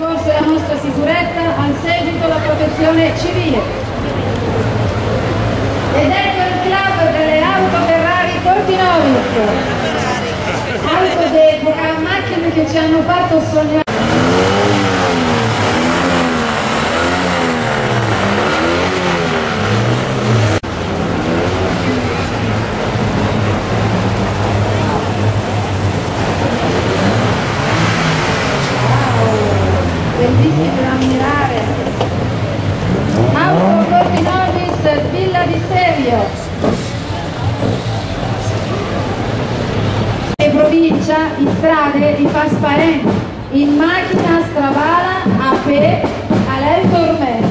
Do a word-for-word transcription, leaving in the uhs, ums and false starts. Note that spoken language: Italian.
soccorso e la nostra sicurezza, al seguito la protezione civile. Ed ecco il club delle auto Ferrari Fortinovis, auto d'epoca, macchine che ci hanno fatto sognare. Bellissimo da ammirare. Auto Fortinovis Villa di Sevio. In provincia, in strade di Fasparent, in macchina stravala a pe all'El Tormento.